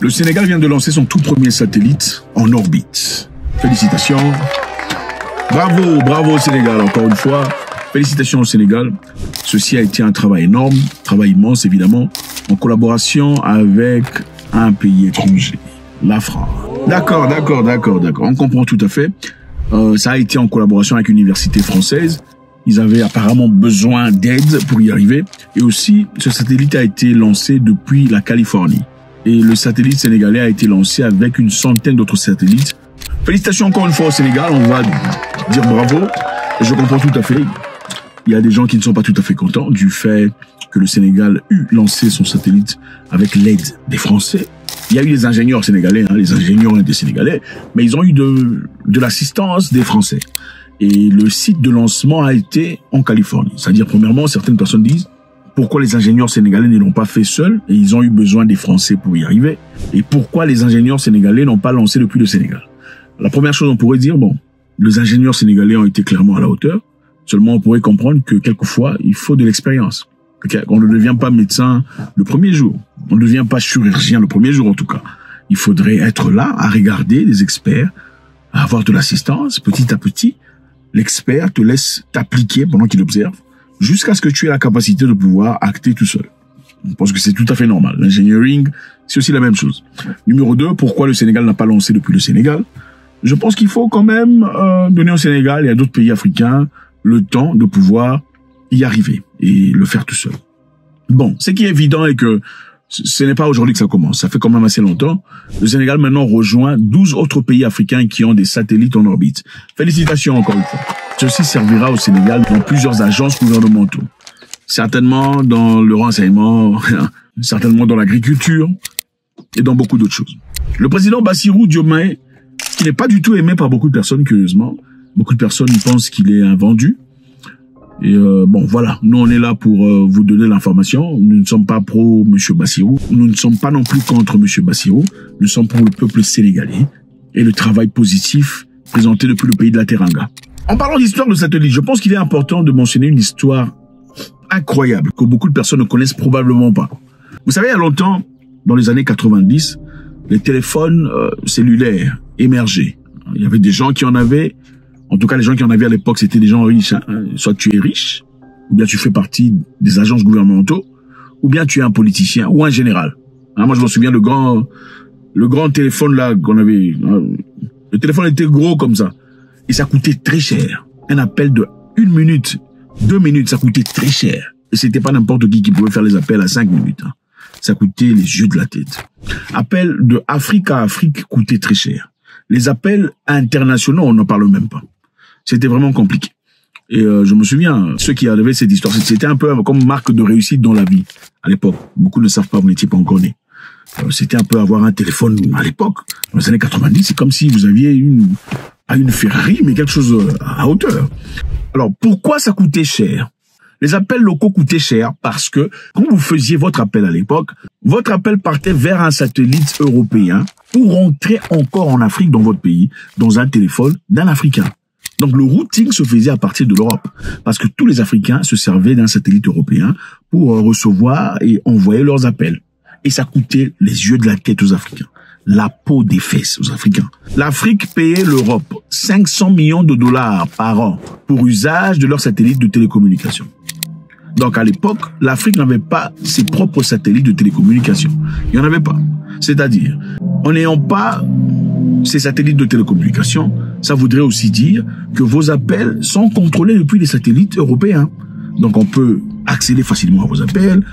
Le Sénégal vient de lancer son tout premier satellite en orbite. Félicitations. Bravo, bravo au Sénégal, encore une fois. Félicitations au Sénégal. Ceci a été un travail énorme, travail immense évidemment, en collaboration avec un pays étranger, la France. D'accord. On comprend tout à fait. Ça a été en collaboration avec une université française. Ils avaient apparemment besoin d'aide pour y arriver. Et aussi, ce satellite a été lancé depuis la Californie. Et le satellite sénégalais a été lancé avec une centaine d'autres satellites. Félicitations encore une fois au Sénégal. On va dire bravo. Je comprends tout à fait. Il y a des gens qui ne sont pas tout à fait contents du fait que le Sénégal eut lancé son satellite avec l'aide des Français. Il y a eu des ingénieurs sénégalais, les ingénieurs des Sénégalais, mais ils ont eu de l'assistance des Français. Et le site de lancement a été en Californie. C'est-à-dire, premièrement, certaines personnes disent pourquoi les ingénieurs sénégalais ne l'ont pas fait seuls et ils ont eu besoin des Français pour y arriver. Et pourquoi les ingénieurs sénégalais n'ont pas lancé depuis le Sénégal. La première chose, on pourrait dire, bon, les ingénieurs sénégalais ont été clairement à la hauteur. Seulement, on pourrait comprendre que quelquefois, il faut de l'expérience. On ne devient pas médecin le premier jour. On ne devient pas chirurgien le premier jour, en tout cas. Il faudrait être là, à regarder des experts, à avoir de l'assistance. Petit à petit, l'expert te laisse t'appliquer pendant qu'il observe, jusqu'à ce que tu aies la capacité de pouvoir acter tout seul. Je pense que c'est tout à fait normal. L'engineering, c'est aussi la même chose. Numéro 2, pourquoi le Sénégal n'a pas lancé depuis le Sénégal? Je pense qu'il faut quand même donner au Sénégal et à d'autres pays africains le temps de pouvoir y arriver et le faire tout seul. Bon, ce qui est évident est que ce n'est pas aujourd'hui que ça commence. Ça fait quand même assez longtemps. Le Sénégal maintenant rejoint 12 autres pays africains qui ont des satellites en orbite. Félicitations encore une fois. Ceci servira au Sénégal dans plusieurs agences gouvernementaux. Certainement dans le renseignement, certainement dans l'agriculture et dans beaucoup d'autres choses. Le président Bassirou Diomaye, qui n'est pas du tout aimé par beaucoup de personnes, curieusement. Beaucoup de personnes pensent qu'il est invendu. Et bon, voilà, nous on est là pour vous donner l'information. Nous ne sommes pas pro M. Bassirou. Nous ne sommes pas non plus contre M. Bassirou. Nous sommes pour le peuple sénégalais et le travail positif présenté depuis le pays de la Teranga. En parlant d'histoire de satellite, je pense qu'il est important de mentionner une histoire incroyable que beaucoup de personnes ne connaissent probablement pas. Vous savez, il y a longtemps, dans les années 90, les téléphones cellulaires émergeaient. Il y avait des gens qui en avaient. En tout cas, les gens qui en avaient à l'époque, c'était des gens riches. Soit tu es riche, ou bien tu fais partie des agences gouvernementaux, ou bien tu es un politicien ou un général. Moi, je me souviens, le grand téléphone là qu'on avait. Le téléphone était gros comme ça. Et ça coûtait très cher. Un appel de 1 minute, 2 minutes, ça coûtait très cher. Et c'était pas n'importe qui pouvait faire les appels à 5 minutes. Ça coûtait les yeux de la tête. Appel de Afrique à Afrique coûtait très cher. Les appels internationaux, on n'en parle même pas. C'était vraiment compliqué. Et je me souviens, ceux qui avaient cette histoire, c'était un peu comme marque de réussite dans la vie à l'époque. Beaucoup ne savent pas, vous n'étiez pas encore né. C'était un peu avoir un téléphone à l'époque. Dans les années 90, c'est comme si vous aviez une Ferrari, mais quelque chose à hauteur. Alors, pourquoi ça coûtait cher? Les appels locaux coûtaient cher parce que quand vous faisiez votre appel à l'époque, votre appel partait vers un satellite européen pour rentrer encore en Afrique dans votre pays, dans un téléphone d'un Africain. Donc le routing se faisait à partir de l'Europe, parce que tous les Africains se servaient d'un satellite européen pour recevoir et envoyer leurs appels. Et ça coûtait les yeux de la tête aux Africains, la peau des fesses aux Africains. L'Afrique payait l'Europe 500 millions de dollars par an pour usage de leurs satellites de télécommunications. Donc à l'époque, l'Afrique n'avait pas ses propres satellites de télécommunications. Il n'y en avait pas. C'est-à-dire, en n'ayant pas ces satellites de télécommunications, ça voudrait aussi dire que vos appels sont contrôlés depuis les satellites européens. Donc on peut accéder facilement à vos appels,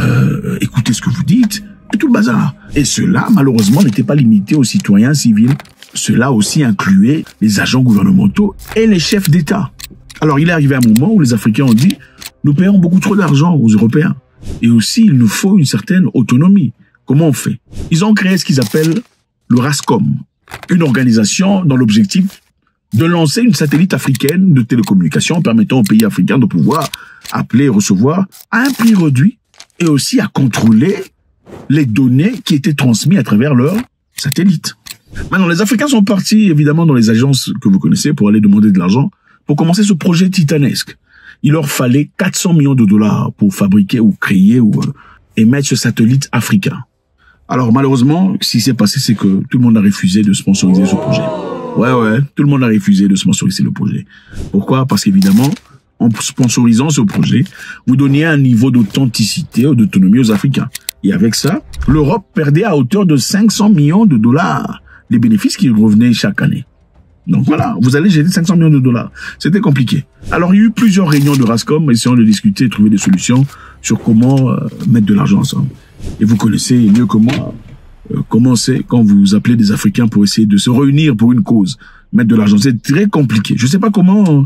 écouter ce que vous dites, et tout le bazar. Et cela, malheureusement, n'était pas limité aux citoyens civils. Cela aussi incluait les agents gouvernementaux et les chefs d'État. Alors il est arrivé un moment où les Africains ont dit « Nous payons beaucoup trop d'argent aux Européens. Et aussi, il nous faut une certaine autonomie. Comment on fait ?» Ils ont créé ce qu'ils appellent le RASCOM, une organisation dans l'objectif de lancer une satellite africaine de télécommunications permettant aux pays africains de pouvoir appeler et recevoir à un prix réduit et aussi à contrôler les données qui étaient transmises à travers leurs satellites. Maintenant, les Africains sont partis évidemment dans les agences que vous connaissez pour aller demander de l'argent pour commencer ce projet titanesque. Il leur fallait 400 millions de dollars pour fabriquer ou créer ou émettre ce satellite africain. Alors malheureusement, ce qui s'est passé, c'est que tout le monde a refusé de sponsoriser ce projet. Ouais, tout le monde a refusé de sponsoriser le projet. Pourquoi? Parce qu'évidemment, en sponsorisant ce projet, vous donniez un niveau d'authenticité ou d'autonomie aux Africains. Et avec ça, l'Europe perdait à hauteur de 500 millions de dollars les bénéfices qui revenaient chaque année. Donc voilà, vous allez jeter 500 millions de dollars. C'était compliqué. Alors il y a eu plusieurs réunions de RASCOM essayant de discuter et trouver des solutions sur comment mettre de l'argent ensemble. Et vous connaissez mieux que moi comment c'est quand vous appelez des Africains pour essayer de se réunir pour une cause, mettre de l'argent. C'est très compliqué. Je sais pas comment,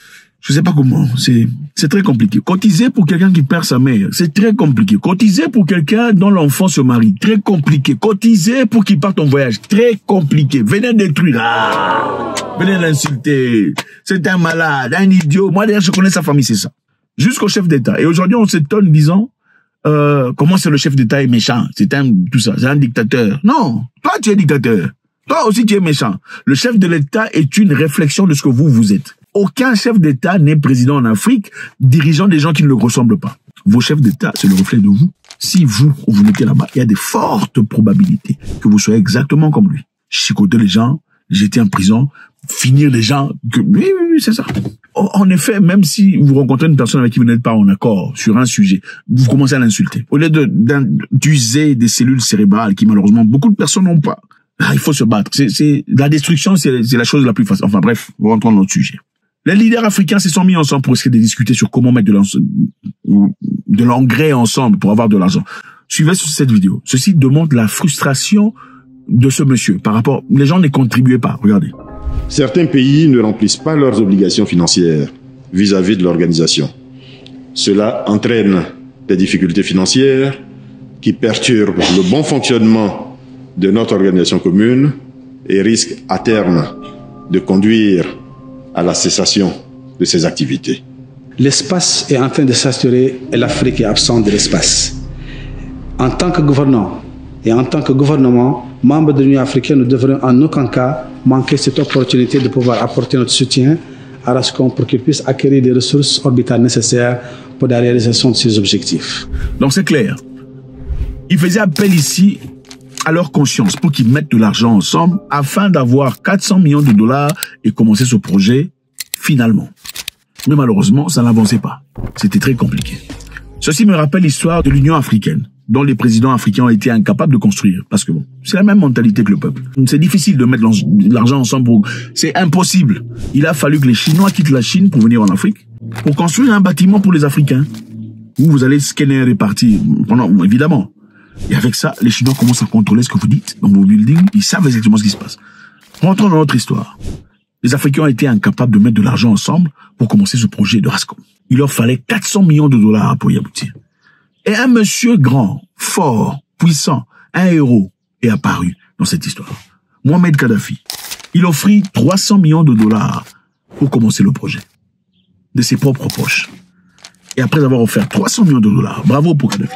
c'est très compliqué. Cotiser pour quelqu'un qui perd sa mère, c'est très compliqué. Cotiser pour quelqu'un dont l'enfant se marie, très compliqué. Cotiser pour qu'il parte en voyage, très compliqué. Venez détruire, venez l'insulter. C'est un malade, un idiot. Moi d'ailleurs je connais sa famille, c'est ça. Jusqu'au chef d'État. Et aujourd'hui on s'étonne disant, comment c'est le chef d'État est méchant, c'est un dictateur. Non, toi tu es dictateur. Toi aussi tu es méchant. Le chef de l'État est une réflexion de ce que vous êtes. Aucun chef d'État n'est président en Afrique, dirigeant des gens qui ne le ressemblent pas. Vos chefs d'État, c'est le reflet de vous. Si vous mettez là-bas, il y a de fortes probabilités que vous soyez exactement comme lui. Chicoter les gens, jeter en prison, finir les gens. Oui, c'est ça. En effet, même si vous rencontrez une personne avec qui vous n'êtes pas en accord sur un sujet, vous commencez à l'insulter. Au lieu d'user des cellules cérébrales qui malheureusement beaucoup de personnes n'ont pas. Il faut se battre. La destruction, c'est la chose la plus facile. Enfin bref, rentrons dans notre sujet. Les leaders africains se sont mis ensemble pour essayer de discuter sur comment mettre de l'engrais ensemble pour avoir de l'argent. Suivez sur cette vidéo. Ceci démontre la frustration de ce monsieur par rapport... Les gens ne contribuaient pas. Regardez. Certains pays ne remplissent pas leurs obligations financières vis-à-vis de l'organisation. Cela entraîne des difficultés financières qui perturbent le bon fonctionnement de notre organisation commune et risquent à terme de conduire à la cessation de ces activités. L'espace est en train de saturer et l'Afrique est absente de l'espace. En tant que gouvernant et en tant que gouvernement, membres de l'Union africaine, nous devrions en aucun cas manquer cette opportunité de pouvoir apporter notre soutien à RASCOM pour qu'il puisse acquérir des ressources orbitales nécessaires pour la réalisation de ses objectifs. Donc c'est clair. Il faisait appel ici à leur conscience pour qu'ils mettent de l'argent ensemble afin d'avoir 400 millions de dollars et commencer ce projet finalement. Mais malheureusement, ça n'avançait pas. C'était très compliqué. Ceci me rappelle l'histoire de l'Union africaine, dont les présidents africains ont été incapables de construire. Parce que bon, c'est la même mentalité que le peuple. C'est difficile de mettre de l'argent ensemble. C'est impossible. Il a fallu que les Chinois quittent la Chine pour venir en Afrique, pour construire un bâtiment pour les Africains, où vous allez scanner et répartir, évidemment. Et avec ça, les Chinois commencent à contrôler ce que vous dites dans vos buildings. Ils savent exactement ce qui se passe. Rentrons dans notre histoire. Les Africains ont été incapables de mettre de l'argent ensemble pour commencer ce projet de RASCOM. Il leur fallait 400 millions de dollars pour y aboutir. Et un monsieur grand, fort, puissant, un héros est apparu dans cette histoire. Mohamed Kadhafi. Il offrit 300 millions de dollars pour commencer le projet. De ses propres poches. Et après avoir offert 300 millions de dollars, bravo pour Kadhafi.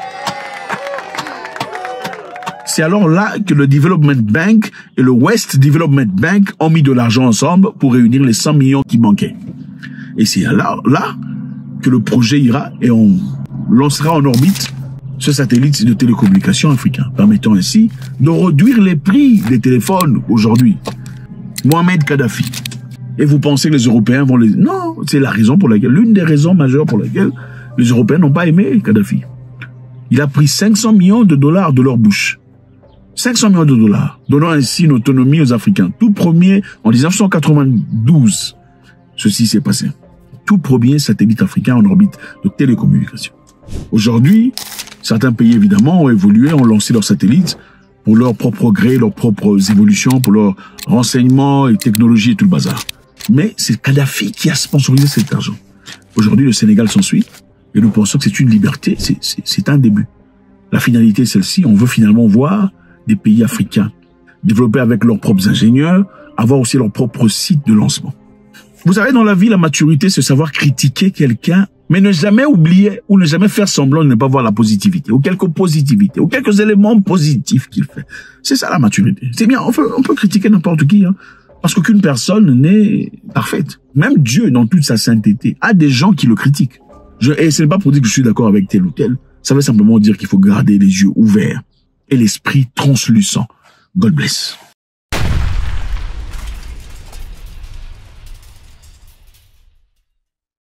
C'est alors là que le Development Bank et le West Development Bank ont mis de l'argent ensemble pour réunir les 100 millions qui manquaient. Et c'est alors là que le projet ira et on lancera en orbite ce satellite de télécommunications africain, permettant ainsi de réduire les prix des téléphones aujourd'hui. Mohamed Kadhafi. Et vous pensez que les Européens vont les... Non, c'est la raison pour laquelle, l'une des raisons majeures pour laquelle les Européens n'ont pas aimé Kadhafi. Il a pris 500 millions de dollars de leur bouche. 500 millions de dollars, donnant ainsi une autonomie aux Africains. Tout premier, en 1992, ceci s'est passé. Tout premier satellite africain en orbite de télécommunications. Aujourd'hui, certains pays évidemment ont évolué, ont lancé leurs satellites pour leur propre gré, leurs propres évolutions, pour leurs renseignements et technologies et tout le bazar. Mais c'est Kadhafi qui a sponsorisé cet argent. Aujourd'hui, le Sénégal s'ensuit et nous pensons que c'est une liberté, c'est un début. La finalité est celle-ci, on veut finalement voir des pays africains développer avec leurs propres ingénieurs, avoir aussi leur propre site de lancement. Vous savez, dans la vie, la maturité, c'est savoir critiquer quelqu'un, mais ne jamais oublier ou ne jamais faire semblant de ne pas voir la positivité, ou quelques positivités, ou quelques éléments positifs qu'il fait. C'est ça la maturité. C'est bien, on peut critiquer n'importe qui, parce qu'aucune personne n'est parfaite. Même Dieu, dans toute sa sainteté, a des gens qui le critiquent. Et ce n'est pas pour dire que je suis d'accord avec tel ou tel, ça veut simplement dire qu'il faut garder les yeux ouverts et l'esprit translucent. God bless.